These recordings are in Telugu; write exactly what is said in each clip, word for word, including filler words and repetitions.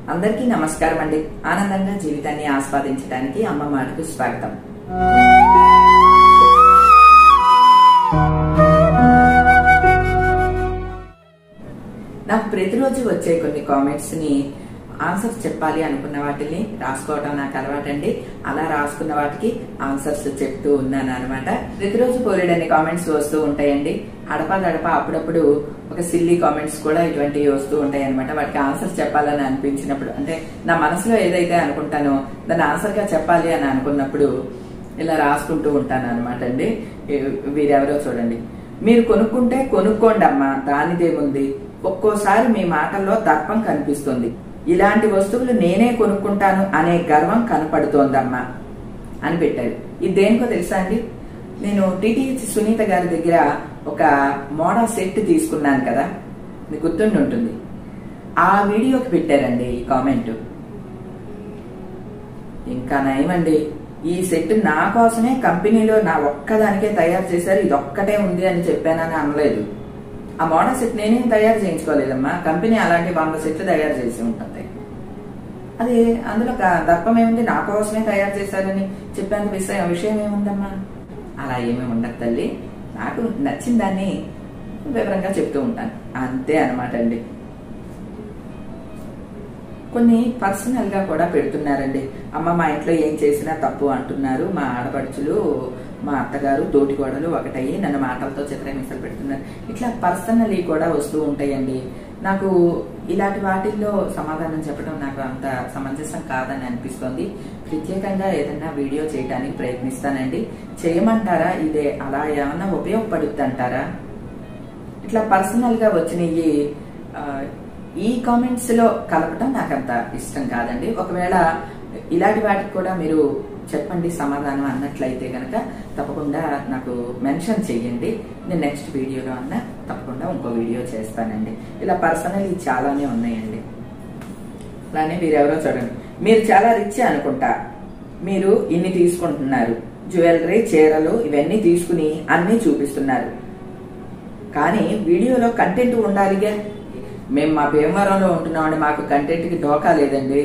అందరికీ నమస్కారం అండి. ఆనందంగా జీవితాన్ని ఆస్వాదించడానికి అమ్మ మాటకు స్వాగతం. నాకు ప్రతిరోజు వచ్చే కొన్ని కామెంట్స్ ని ఆన్సర్స్ చెప్పాలి అనుకున్న వాటిని రాసుకోవడం నాకు అలవాటండి. అలా రాసుకున్న వాటికి ఆన్సర్స్ చెప్తూ ఉన్నాను అనమాట. ప్రతిరోజు పోలేడని కామెంట్స్ వస్తూ ఉంటాయండి. అడపా దడప అప్పుడప్పుడు ఒక సిల్లీ కామెంట్స్ కూడా ఇటువంటివి వస్తూ ఉంటాయి అనమాట. వాటికి ఆన్సర్స్ చెప్పాలని అనిపించినప్పుడు, అంటే నా మనసులో ఏదైతే అనుకుంటానో దాన్ని ఆన్సర్ గా చెప్పాలి అని అనుకున్నప్పుడు ఇలా రాసుకుంటూ ఉంటాను అనమాట అండి. వీరెవరో చూడండి. మీరు కొనుక్కుంటే కొనుక్కోండి అమ్మా, దానిదేముంది, ఒక్కోసారి మీ మాటల్లో దర్పం కనిపిస్తుంది. ఇలాంటి వస్తువులు నేనే కొనుక్కుంటాను అనే గర్వం కనపడుతోందమ్మా అని పెట్టారు. ఇది దేనికో తెలుసా అండి? నేను టీటీహెచ్ సునీత గారి దగ్గర ఒక మోడా సెట్ తీసుకున్నాను కదా, మీకు గుర్తుండి ఉంటుంది. ఆ వీడియోకి పెట్టారండి ఈ కామెంట్. ఇంకా నయమండి, ఈ సెట్ నా కోసమే కంపెనీలో నా ఒక్కదానికే తయారు చేశారు, ఇది ఒక్కటే ఉంది అని చెప్పానని అనలేదు. ఆ మోడల్ సెట్ నేనేం తయారు చేయించుకోలేదమ్మా, కంపెనీ అలాంటి వంద సెట్లు తయారు చేసి ఉంటుంది. అది అందులో దర్పం ఏముంది, నా కోసమే తయారు చేశారని చెప్పేంత విషయం విషయం ఏముందమ్మా? అలా ఏమీ ఉండదు తల్లి. నాకు నచ్చిన దాన్ని వివరంగా చెప్తూ ఉంటాను, అంతే అనమాట అండి. కొన్ని పర్సనల్ గా కూడా పెడుతున్నారండి. అమ్మ మా ఇంట్లో ఏం చేసినా తప్పు అంటున్నారు, మా ఆడపడుచులు మా అత్తగారు తోటి కోడలు ఒకటయ్యి నన్ను మాటలతో చిత్రహింసలు పెడుతున్నారు. ఇట్లా పర్సనలీ కూడా వస్తూ ఉంటాయండి. నాకు ఇలాంటి వాటిల్లో సమాధానం చెప్పడం నాకు అంత సమంజసం కాదని అనిపిస్తోంది. ప్రత్యేకంగా ఏదైనా వీడియో చేయడానికి ప్రయత్నిస్తానండి. చేయమంటారా? ఇదే అలా ఏమన్నా ఉపయోగపడుద్ది అంటారా? ఇట్లా పర్సనల్ గా వచ్చినవి ఈ కామెంట్స్ లో కలపడం నాకు అంత ఇష్టం కాదండి. ఒకవేళ ఇలాంటి వాటికి కూడా మీరు చెప్పండి సమాధానం అన్నట్లయితే కనుక తప్పకుండా నాకు మెన్షన్ చెయ్యండి. నేను నెక్స్ట్ వీడియోలో అన్న తప్పకుండా ఇంకో వీడియో చేస్తానండి. ఇలా పర్సనల్ చాలానే ఉన్నాయండి. అలానే మీరెవరో చూడండి. మీరు చాలా రిచ్ అనుకుంటా, మీరు ఇన్ని తీసుకుంటున్నారు, జ్యువెలరీ, చీరలు ఇవన్నీ తీసుకుని అన్ని చూపిస్తున్నారు, కానీ వీడియోలో కంటెంట్ ఉండాలిగా. మేము మా భీమవరంలో ఉంటున్నామండి, మాకు కంటెంట్ కి డోకా లేదండి.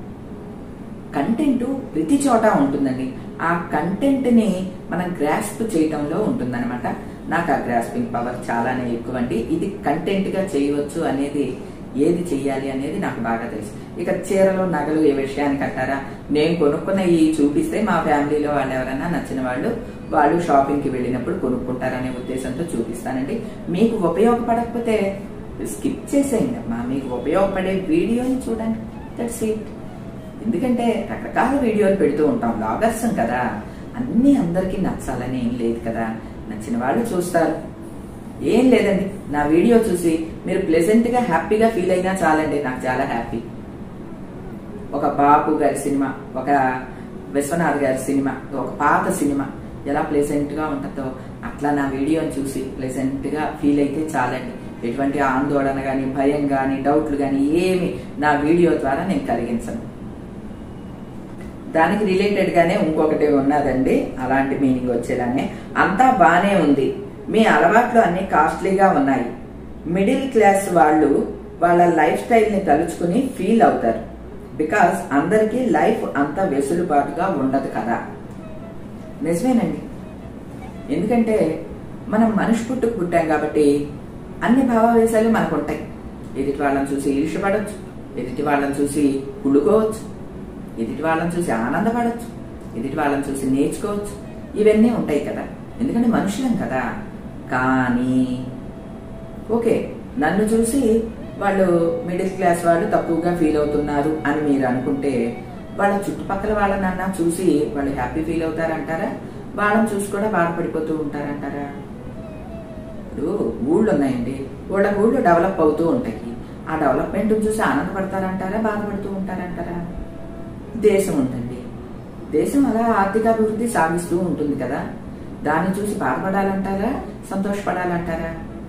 కంటెంట్ ప్రతి చోట ఉంటుందండి. ఆ కంటెంట్ ని మనం గ్రాస్ప్ చేయటంలో ఉంటుందన్నమాట. నాకు ఆ గ్రాస్పింగ్ పవర్ చాలానే ఎక్కువ అండి. ఇది కంటెంట్ గా చేయవచ్చు అనేది, ఏది చెయ్యాలి అనేది నాకు బాగా తెలుసు. ఇక చీరలు, నగలు ఏ విషయానికి అంటారా, నేను కొనుక్కున్న ఈ చూపిస్తే మా ఫ్యామిలీలో వాళ్ళు ఎవరైనా నచ్చిన వాళ్ళు వాళ్ళు షాపింగ్ కి వెళ్ళినప్పుడు కొనుక్కుంటారనే ఉద్దేశంతో చూపిస్తానండి. మీకు ఉపయోగపడకపోతే స్కిప్ చేసేయండి అమ్మా. మీకు ఉపయోగపడే వీడియోని చూడండి, దట్స్ ఇట్. ఎందుకంటే రకరకాల వీడియోలు పెడుతూ ఉంటాం, బ్లాగర్స్ కదా, అన్ని అందరికీ నచ్చాలని ఏం లేదు కదా. నచ్చిన వాళ్ళు చూస్తారు, ఏం లేదండి. నా వీడియో చూసి మీరు ప్లెజెంట్ గా హ్యాపీగా ఫీల్ అయినా చాలండి, నాకు చాలా హ్యాపీ. ఒక బాపు గారి సినిమా, ఒక విశ్వనాథ్ గారి సినిమా, ఒక పాత సినిమా ఎలా ప్లెజెంట్ గా ఉంటుందో అట్లా నా వీడియోని చూసి ప్లెజెంట్ గా ఫీల్ అయితే చాలండి. ఎటువంటి ఆందోళన గాని, భయం గాని, డౌట్లు గాని ఏమి నా వీడియో ద్వారా నేను కలిగించను. దానికి రిలేటెడ్ గానే ఇంకొకటి ఉన్నదండి, అలాంటి మీనింగ్ వచ్చేలానే. అంతా బానే ఉంది, మీ అలవాట్లు అన్ని కాస్ట్లీగా ఉన్నాయి, మిడిల్ క్లాస్ వాళ్ళు వాళ్ళ లైఫ్ స్టైల్ ని తలుచుకుని ఫీల్ అవుతారు, బికాస్ అందరికీ లైఫ్ అంత వెసులుబాటుగా ఉండదు కదా. నిజమేనండి. ఎందుకంటే మనం మనిషి పుట్టుకు పుట్టాం కాబట్టి అన్ని భావావేశాలు మనకు ఉంటాయి. ఎదుటి వాళ్ళని చూసి ఈర్ష్యపడవచ్చు, ఎదుటి వాళ్ళని చూసి కుళ్ళుకోవచ్చు, ఎదుటి వాళ్ళని చూసి ఆనందపడవచ్చు, ఎదుటి వాళ్ళని చూసి నేర్చుకోవచ్చు, ఇవన్నీ ఉంటాయి కదా. ఎందుకంటే మనుషులం కదా. కానీ ఓకే, నన్ను చూసి వాళ్ళు మిడిల్ క్లాస్ వాళ్ళు తక్కువగా ఫీల్ అవుతున్నారు అని మీరు అనుకుంటే, వాళ్ళ చుట్టుపక్కల వాళ్ళనన్నా చూసి వాళ్ళు హ్యాపీ ఫీల్ అవుతారంటారా? వాళ్ళని చూసి కూడా బాధపడిపోతూ ఉంటారంటారా? ఇప్పుడు ఊళ్ళు ఉన్నాయండి, వాళ్ళ ఊళ్ళు డెవలప్ అవుతూ ఉంటాయి, ఆ డెవలప్మెంట్ చూసి ఆనందపడతారంటారా, బాధపడుతూ ఉంటారంటారా? దేశం ఉందండి, దేశం అలా ఆర్థికాభివృద్ధి సాగిస్తూ ఉంటుంది కదా, దాన్ని చూసి బాధపడాలంటారా, సంతోషపడాలంటారా?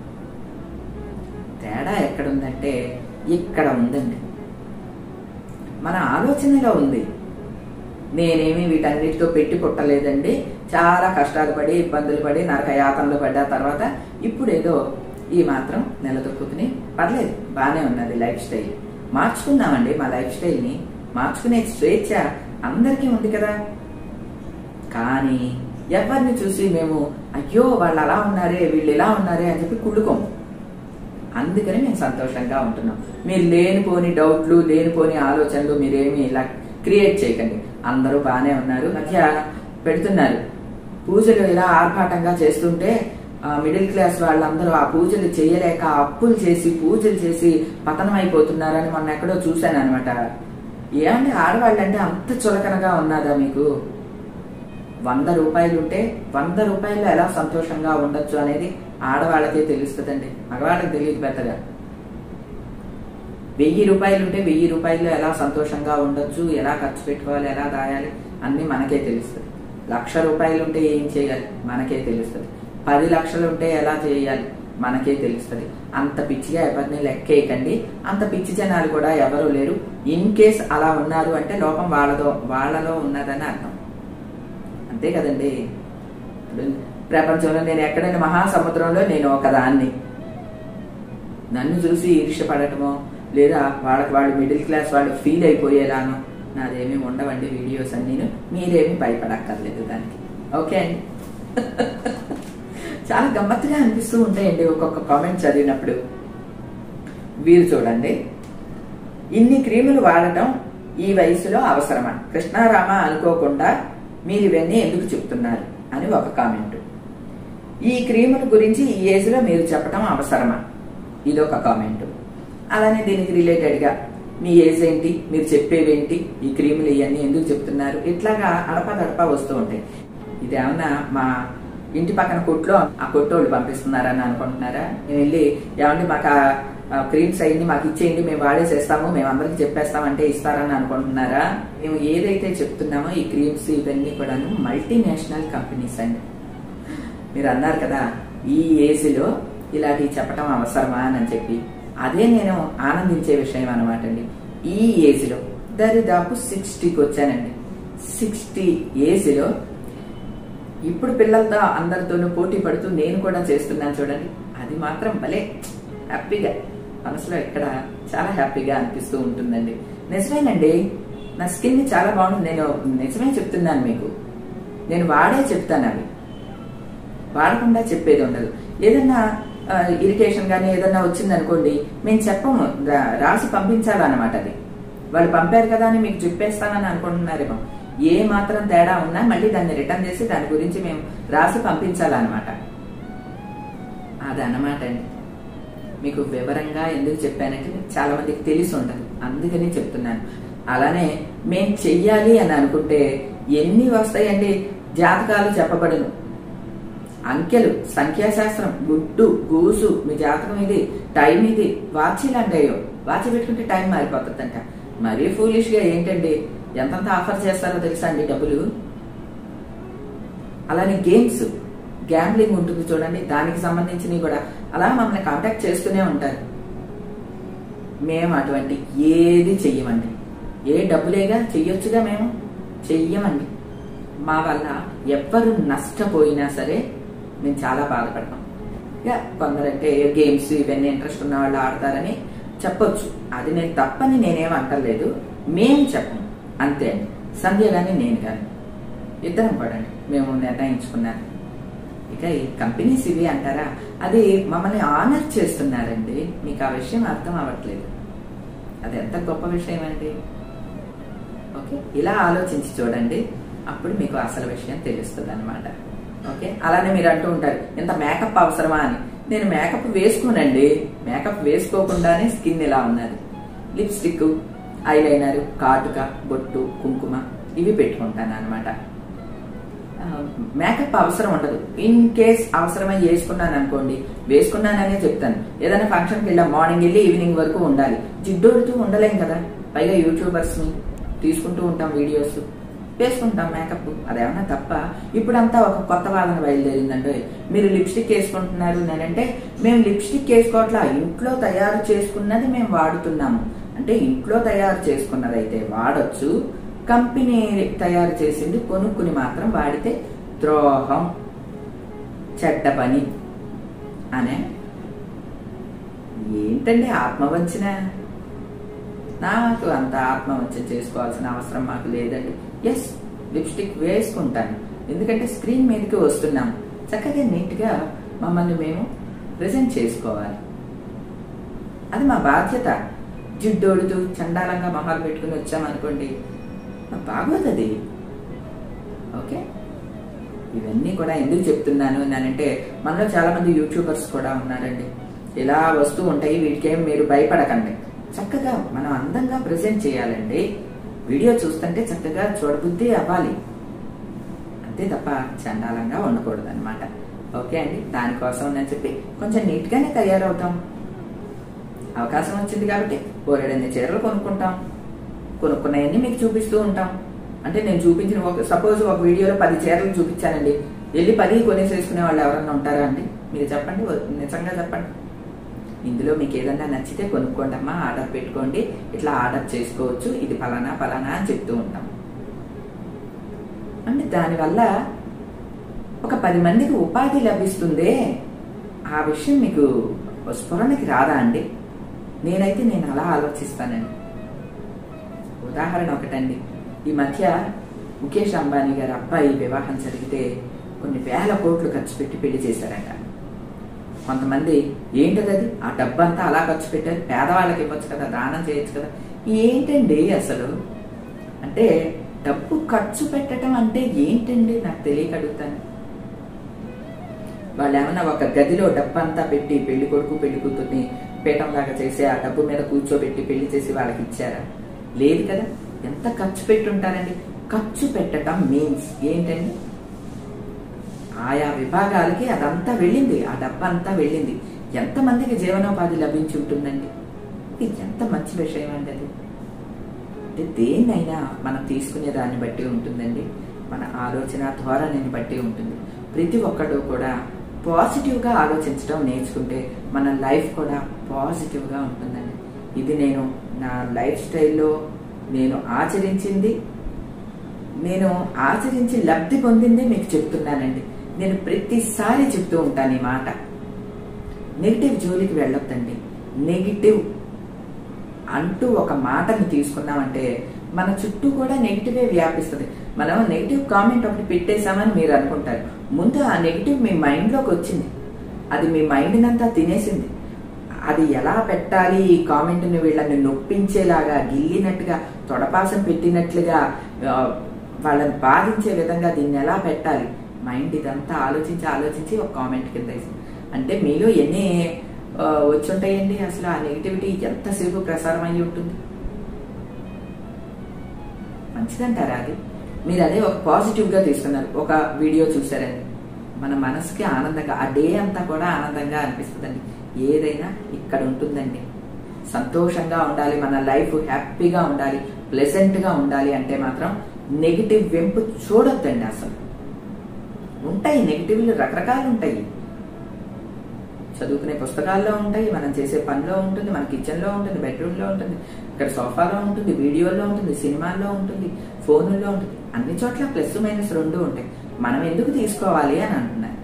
తేడా ఎక్కడుందంటే ఇక్కడ ఉందండి, మన ఆలోచనలో ఉంది. నేనేమి వీటన్నిటితో పెట్టి పుట్టలేదండి, చాలా కష్టాలు పడి ఇబ్బందులు పడి నరక యాతనలు పడ్డ తర్వాత ఇప్పుడేదో ఈ మాత్రం నిలదొక్కుని పర్లేదు, బానే ఉన్నది లైఫ్ స్టైల్ మార్చుకుందామండి మా లైఫ్ స్టైల్ని. మార్చుకునే స్వేచ్ఛ అందరికీ ఉంది కదా. కానీ ఎవరిని చూసి మేము అయ్యో వాళ్ళు అలా ఉన్నారే వీళ్ళు ఇలా ఉన్నారే అని చెప్పి కుళ్ళుకోము. అందుకని మేము సంతోషంగా ఉంటున్నాం. మీరు లేనిపోని డౌట్లు లేనిపోని ఆలోచనలు మీరేమి ఇలా క్రియేట్ చేయకండి. అందరూ బాగానే ఉన్నారు. మధ్య పెడుతున్నారు పూజలు ఇలా ఆర్భాటంగా చేస్తుంటే మిడిల్ క్లాస్ వాళ్ళందరూ ఆ పూజలు చేయలేక అప్పులు చేసి పూజలు చేసి పతనం అయిపోతున్నారని మొన్న ఎక్కడో చూశాను అనమాట. ఏమంటే ఆడవాళ్ళంటే అంత చులకనగా ఉన్నదా మీకు? వంద రూపాయలు ఉంటే వంద రూపాయలు ఎలా సంతోషంగా ఉండొచ్చు అనేది ఆడవాళ్ళకే తెలుస్తుందండి, మగవాళ్ళకి తెలియదు పెద్దగా. వెయ్యి రూపాయలు ఉంటే వెయ్యి రూపాయలు ఎలా సంతోషంగా ఉండొచ్చు, ఎలా ఖర్చు పెట్టుకోవాలి, ఎలా దాయాలి అన్ని మనకే తెలుస్తుంది. లక్ష రూపాయలు ఉంటే ఏం చేయాలి మనకే తెలుస్తుంది. పది లక్షలు ఉంటే ఎలా చేయాలి మనకే తెలుస్తుంది. అంత పిచ్చిగా ఎవరిని లెక్కేయకండి. అంత పిచ్చి జనాలు కూడా ఎవరు లేరు. ఇన్ కేస్ అలా ఉన్నారు అంటే లోపం వాళ్ళదో వాళ్ళలో ఉన్నదని అర్థం. అంతే కదండి. ప్రపంచంలో నేను ఎక్కడైనా మహాసముద్రంలో నేను ఒకదాన్ని, నన్ను చూసి ఈర్ష్యపడటమో లేదా వాళ్ళకి వాళ్ళు మిడిల్ క్లాస్ వాళ్ళు ఫీల్ అయిపోయేలానో నాదేమీ ఉండవండి వీడియోస్ అన్నీ. మీరేమీ భయపడక్కర్లేదు దానికి. ఓకే అండి. చాలా గమ్మత్తుగా అనిపిస్తూ ఉంటాయండి ఒక్కొక్క కామెంట్ చదివినప్పుడు. వీరు చూడండి, ఇన్ని క్రీములు వాడటం ఈ వయసులో అవసరమా? కృష్ణారామ అనుకోకుండా మీరు ఇవన్నీ ఎందుకు చెప్తున్నారు అని ఒక కామెంట్. ఈ క్రీముల గురించి ఈ ఏజ్ లో మీరు చెప్పడం అవసరమా? ఇదొక కామెంట్. అలానే దీనికి రిలేటెడ్ గా మీ ఏజ్ ఏంటి, మీరు చెప్పేవేంటి, ఈ క్రీములు ఇవన్నీ ఎందుకు చెప్తున్నారు, ఇట్లాగా అడపదడప వస్తూ ఉంటాయి. ఇదేమన్నా మా ఇంటి పక్కన కొట్లో ఆ కొట్టోళ్ళు పంపిస్తున్నారని అనుకుంటున్నారా? నేను వెళ్ళి ఏమంటే మాకు ఆ క్రీమ్స్ అయ్యింది మాకు ఇచ్చేయండి మేము వాడేసేస్తాము మేము అందరికి చెప్పేస్తామంటే ఇస్తారని అనుకుంటున్నారా? మేము ఏదైతే చెప్తున్నామో ఈ క్రీమ్స్ ఇవన్నీ కూడాను మల్టీనేషనల్ కంపెనీస్ అండి. మీరు అన్నారు కదా ఈ ఏజ్ లో ఇలాంటివి చెప్పడం అవసరమా అని చెప్పి, అదే నేను ఆనందించే విషయం అనమాట అండి. ఈ ఏజ్ లో దరిదాపు సిక్స్టీకి వచ్చానండి. సిక్స్టీ ఏజ్ లో ఇప్పుడు పిల్లలతో అందరితోనూ పోటీ పడుతూ నేను కూడా చేస్తున్నాను చూడండి. అది మాత్రం భలే హ్యాపీగా మనసులో ఇక్కడ చాలా హ్యాపీగా అనిపిస్తూ ఉంటుందండి. నిజమేనండి, నా స్కిన్ చాలా బాగుంటుంది. నేను నిజమే చెప్తున్నాను మీకు. నేను వాడే చెప్తాను, అవి వాడకుండా చెప్పేది ఉండదు. ఏదన్నా ఇరిటేషన్ కానీ ఏదన్నా వచ్చిందనుకోండి మేము చెప్పము, రాసి పంపించాలన్నమాట. అది వాళ్ళు పంపారు కదా అని మీకు చెప్పేస్తానని అనుకుంటున్నారేమో. ఏ మాత్రం తేడా ఉన్నా మళ్ళీ దాన్ని రిటర్న్ చేసి దాని గురించి మేము రాసి పంపించాలన్నమాట. అదన్నమాట అండి. మీకు వివరంగా ఎందుకు చెప్పానంటే చాలా మందికి తెలిసి ఉండదు, అందుకని చెప్తున్నాను. అలానే మేం చెయ్యాలి అని అనుకుంటే ఎన్ని వస్తాయండి. జాతకాలు చెప్పబడును, అంకెలు, సంఖ్యాశాస్త్రం, గుడ్డు గూసు, మీ జాతకం ఇది, టైం ఇది, వాచీలు అంటాయో వాచి పెట్టుకుంటే టైం మారిపోతుందంట. మరీ ఫూలిష్ గా ఏంటండి ఎంతంత ఆఫర్ చేస్తారో తెలుసా అండి డబ్బులు. అలానే గేమ్స్, గ్యాంబ్లింగ్ ఉంటుంది చూడండి, దానికి సంబంధించినవి కూడా అలా మమ్మల్ని కాంటాక్ట్ చేస్తూనే ఉంటారు. మేము అటువంటి ఏది చెయ్యమండి. ఏ డబ్బులేగా చెయ్యొచ్చుగా, మేము చెయ్యమండి. మా వల్ల ఎవ్వరు నష్టపోయినా సరే మేము చాలా బాధపడతాం. ఇక కొందరంటే గేమ్స్ ఇవన్నీ ఇంట్రెస్ట్ ఉన్న వాళ్ళు ఆడతారని చెప్పొచ్చు, అది నేను తప్పని నేనేం అంటలేదు. మేము చెప్పము అంతే అండి. సంధ్య కానీ నేను కానీ ఇద్దరం పడండి మేము నిర్ణయించుకున్నాను. ఇక ఈ కంపెనీస్ ఇవి అంటారా, అది మమ్మల్ని ఆనర్ చేస్తున్నారండి. మీకు ఆ విషయం అర్థం అవ్వట్లేదు. అది ఎంత గొప్ప విషయం అండి. ఓకే, ఇలా ఆలోచించి చూడండి, అప్పుడు మీకు అసలు విషయం తెలుస్తుంది అనమాట. ఓకే, అలానే మీరు అంటూ ఉంటారు ఇంత మేకప్ అవసరమా అని. నేను మేకప్ వేసుకోనండి. మేకప్ వేసుకోకుండానే స్కిన్ ఇలా ఉన్నది. లిప్స్టిక్, ఐలైనర్, కాటుక, బొట్టు, కుంకుమ ఇవి పెట్టుకుంటాను అనమాట. మేకప్ అవసరం ఉండదు. ఇన్ కేస్ అవసరమై వేసుకున్నాను అనుకోండి, వేసుకున్నాననే చెప్తాను. ఏదైనా ఫంక్షన్కి వెళ్ళా మార్నింగ్ వెళ్ళి ఈవినింగ్ వరకు ఉండాలి. జిడ్డోడుతూ ఉండలేం కదా. పైగా యూట్యూబర్స్ ని తీసుకుంటూ ఉంటాం వీడియోస్, వేసుకుంటాం మేకప్. అదేమన్నా తప్ప? ఇప్పుడంతా ఒక కొత్త వాదన బయలుదేరిందంటే మీరు లిప్స్టిక్ వేసుకుంటున్నారు నేనంటే, మేము లిప్స్టిక్ వేసుకోవట్లా, ఇంట్లో తయారు చేసుకున్నది మేము వాడుతున్నాము. అంటే ఇంట్లో తయారు చేసుకున్నది అయితే వాడొచ్చు, కంపెనీ తయారు చేసింది కొనుక్కుని మాత్రం వాడితే ద్రోహం, చెడ్డ పని అనే. ఏంటండి ఆత్మవంచన? నాకు అంత ఆత్మవంచన చేసుకోవాల్సిన అవసరం మాకు లేదండి. ఎస్, లిప్స్టిక్ వేసుకుంటాను, ఎందుకంటే స్క్రీన్ మీదకి వస్తున్నాము, చక్కగా నీట్గా మమ్మల్ని మేము ప్రెజెంట్ చేసుకోవాలి, అది మా బాధ్యత. జిడ్డోడుతూ చండాలంగా మొహాలు పెట్టుకుని వచ్చామనుకోండి బాగోతుంది. ఓకే, ఇవన్నీ కూడా ఎందుకు చెప్తున్నాను అంటే మనలో చాలా మంది యూట్యూబర్స్ కూడా ఉన్నారండి, ఇలా వస్తూ ఉంటాయి, వీటికేం మీరు భయపడకండి, చక్కగా మనం అందంగా ప్రెజెంట్ చేయాలండి. వీడియో చూస్తుంటే చక్కగా చూడబుద్ధి అవ్వాలి, అంతే తప్ప చండాలంగా ఉండకూడదు అనమాట. ఓకే అండి, దానికోసం అని చెప్పి కొంచెం నీట్గానే తయారవుతాం. అవకాశం వచ్చింది కాబట్టి బోలెడన్ని చీరలు కొనుక్కుంటాం, కొనుక్కున్నాయన్నీ మీకు చూపిస్తూ ఉంటాం. అంటే నేను చూపించిన ఒక సపోజ్ ఒక వీడియోలో పది చీరలు చూపించానండి, వెళ్ళి పది కొనేసేసుకునే వాళ్ళు ఎవరన్నా ఉంటారా అండి? మీరు చెప్పండి, నిజంగా చెప్పండి. ఇందులో మీకు ఏదన్నా నచ్చితే కొనుక్కోండి అమ్మా, ఆర్డర్ పెట్టుకోండి, ఇట్లా ఆర్డర్ చేసుకోవచ్చు, ఇది ఫలానా ఫలానా అని చెప్తూ ఉంటాం. అంటే దానివల్ల ఒక పది మందికి ఉపాధి లభిస్తుందే, ఆ విషయం మీకు స్ఫురణకి రాదా అండి? నేనైతే నేను అలా ఆలోచిస్తానండి. ఉదాహరణ ఒకటండి, ఈ మధ్య ముఖేష్ అంబానీ గారి అబ్బాయి వివాహం జరిగితే కొన్ని వేల కోట్లు ఖర్చు పెట్టి పెళ్లి చేశారంట. కొంతమంది ఏంటది ఆ డబ్బంతా అలా ఖర్చు పెట్టారు, పేదవాళ్ళకి ఇవ్వచ్చు కదా, దానం చేయొచ్చు కదా. ఏంటండి అసలు? అంటే డబ్బు ఖర్చు పెట్టడం అంటే ఏంటండి నాకు తెలియక అడుగుతాను. వాళ్ళు ఏమన్నా ఒక గదిలో డబ్బంతా పెట్టి పెళ్లి కొడుకు పెళ్లి కూతుర్ని పీఠంలాగా చేసి ఆ డబ్బు మీద కూర్చోబెట్టి పెళ్లి చేసి వాళ్ళకి ఇచ్చారా? లేదు కదా. ఎంత ఖర్చు పెట్టి ఉంటారండి? ఖర్చు పెట్టడం మీన్స్ ఏంటండి, ఆయా విభాగాలకి అదంతా వెళ్ళింది, ఆ డబ్బంతా వెళ్ళింది. ఎంతమందికి జీవనోపాధి లభించి ఉంటుందండి? ఇది ఎంత మంచి విషయం అండి అది. అంటే దేన్నైనా మనం తీసుకునే దాన్ని బట్టి ఉంటుందండి, మన ఆలోచన ధోరణిని బట్టి ఉంటుంది. ప్రతి ఒక్కడు కూడా పాజిటివ్గా ఆలోచించడం నేర్చుకుంటే మన లైఫ్ కూడా పాజిటివ్గా ఉంటుందండి. ఇది నేను నా లైఫ్ స్టైల్లో నేను ఆచరించింది, నేను ఆచరించి లబ్ధి పొందిందే మీకు చెప్తున్నానండి. నేను ప్రతిసారి చెప్తూ ఉంటాను ఈ మాట, నెగిటివ్ జోలికి వెళ్ళొద్దండి. నెగిటివ్ అంటూ ఒక మాటను తీసుకున్నామంటే మన చుట్టూ కూడా నెగిటివే వ్యాపిస్తుంది. మనం నెగిటివ్ కామెంట్ ఒకటి పెట్టేశామని మీరు అనుకుంటారు, ముందు ఆ నెగిటివ్ మీ మైండ్లోకి వచ్చింది, అది మీ మైండ్ని అంతా తినేసింది. అది ఎలా పెట్టాలి, ఈ కామెంట్ని వీళ్ళని నొప్పించేలాగా, గిల్లినట్టుగా, తొడపాసం పెట్టినట్లుగా, వాళ్ళని బాధించే విధంగా దీన్ని ఎలా పెట్టాలి, మైండ్ ఇదంతా ఆలోచించి ఆలోచించి ఒక కామెంట్ కింద వేసింది. అంటే మీలో ఎన్ని వచ్చుంటాయండి అసలు? ఆ నెగిటివిటీ ఎంతసేపు ప్రసారం అయ్యి ఉంటుంది? మంచిదంటారా అది? మీరు అదే ఒక పాజిటివ్గా తీసుకున్నారు, ఒక వీడియో చూసారండి, మన మనసుకి ఆనందంగా, ఆ డే అంతా కూడా ఆనందంగా అనిపిస్తుందండి. ఏదైనా ఇక్కడ ఉంటుందండి. సంతోషంగా ఉండాలి, మన లైఫ్ హ్యాపీగా ఉండాలి, ప్లెజెంట్గా ఉండాలి అంటే మాత్రం నెగిటివ్ వెంపు చూడొద్దండి. అసలు ఉంటాయి నెగిటివ్లు, రకరకాలు ఉంటాయి. చదువుకునే పుస్తకాల్లో ఉంటాయి, మనం చేసే పనిలో ఉంటుంది, మన కిచెన్లో ఉంటుంది, బెడ్రూమ్లో ఉంటుంది, ఇక్కడ సోఫాలో ఉంటుంది, వీడియోలో ఉంటుంది, సినిమాల్లో ఉంటుంది, ఫోన్లో ఉంటుంది, అన్ని చోట్ల ప్లస్ మైనస్ రెండు ఉంటాయి. మనం ఎందుకు తీసుకోవాలి అని అంటున్నారు.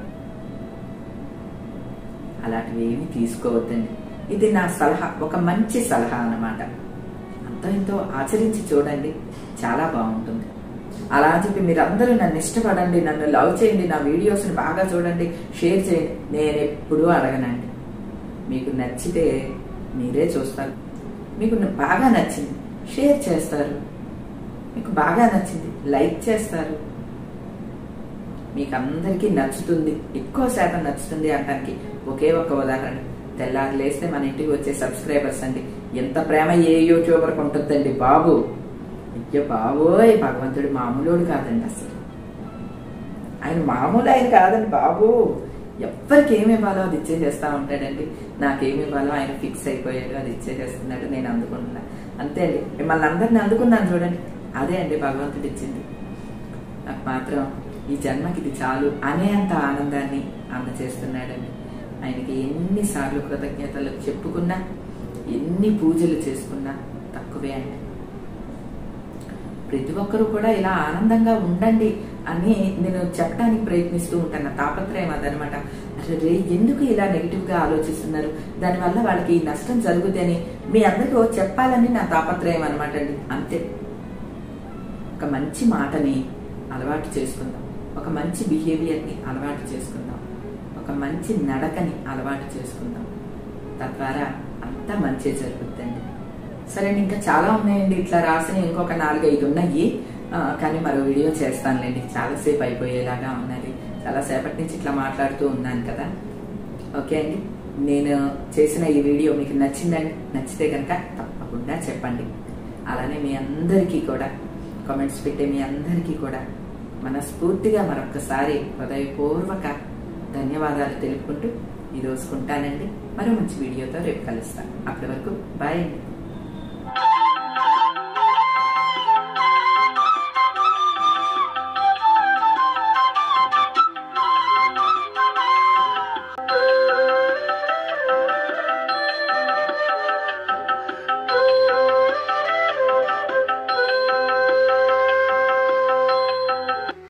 అలాంటివి ఏమి తీసుకోవద్దండి. ఇది నా సలహా, ఒక మంచి సలహా అన్నమాట. అంతో ఎంతో ఆచరించి చూడండి, చాలా బాగుంటుంది. అలా అని చెప్పి మీరు అందరూ నన్ను ఇష్టపడండి, నన్ను లవ్ చేయండి, నా వీడియోస్ని బాగా చూడండి, షేర్ చేయండి, నేను ఎప్పుడూ అడగనండి. మీకు నచ్చితే మీరే చూస్తారు, మీకు బాగా నచ్చింది షేర్ చేస్తారు, మీకు బాగా నచ్చింది లైక్ చేస్తారు. మీకు అందరికీ నచ్చుతుంది, ఎక్కువ శాతం నచ్చుతుంది అనడానికి ఒకే ఒక ఉదాహరణ, తెల్లారి లేస్తే మన ఇంటికి వచ్చే సబ్స్క్రైబర్స్ అండి. ఎంత ప్రేమ ఏ యూట్యూబర్కి ఉంటుందండి బాబు. అయ్యో బాబోయ్, భగవంతుడు మామూలుడు కాదండి అసలు. ఆయన మామూలు ఆయన కాదండి బాబు. ఎవరికి ఏమి ఇవ్వాలో అది ఇచ్చేసేస్తా ఉంటాడండి. నాకేమి ఇవ్వాలో ఆయన ఫిక్స్ అయిపోయాడు, అది ఇచ్చేసేస్తున్నాడు, నేను అందుకుంటున్నా, అంతే అండి. మిమ్మల్ని అందరిని అందుకున్నాను చూడండి, అదే అండి భగవంతుడు ఇచ్చింది. నాకు మాత్రం ఈ జన్మకి ఇది చాలు అనే అంత ఆనందాన్ని అందచేస్తున్నాడండి. ఆయనకి ఎన్నిసార్లు కృతజ్ఞతలు చెప్పుకున్నా, ఎన్ని పూజలు చేసుకున్నా తక్కువే అండి. ప్రతి ఒక్కరూ కూడా ఇలా ఆనందంగా ఉండండి అని నేను చెప్పడానికి ప్రయత్నిస్తూ ఉంటాను. తాపత్రయం అదనమాట. అరే ఎందుకు ఇలా నెగిటివ్ గా ఆలోచిస్తున్నారు, దానివల్ల వాళ్ళకి నష్టం జరుగుతుందని మీ అందరికీ చెప్పాలని నా తాపత్రయం అనమాట అండి. అంతే. ఒక మంచి మాటని అలవాటు చేసుకుందాం, ఒక మంచి బిహేవియర్ని అలవాటు చేసుకుందాం, ఒక మంచి నడకని అలవాటు చేసుకుందాం. తద్వారా అంతా మంచి జరుగుతుందండి. సరే, ఇంకా చాలా ఉన్నాయండి ఇట్లా రాసిన, ఇంకొక నాలుగైదు ఉన్నాయి. కానీ మరో వీడియో చేస్తానులేండి, చాలాసేపు అయిపోయేలాగా ఉన్నది. చాలా సేపటి నుంచి ఇట్లా మాట్లాడుతూ ఉన్నాను కదా. ఓకే అండి, నేను చేసిన ఈ వీడియో మీకు నచ్చిందండి. నచ్చితే కనుక తప్పకుండా చెప్పండి. అలానే మీ అందరికీ కూడా, కామెంట్స్ పెట్టే మీ అందరికీ కూడా మనస్ఫూర్తిగా మరొకసారి హృదయపూర్వక ధన్యవాదాలు తెలుపుకుంటూ ఈ రోజుకుంటానండి. మరో మంచి వీడియోతో రేపు కలుస్తాను. అప్పటి వరకు బాయ్ అండి.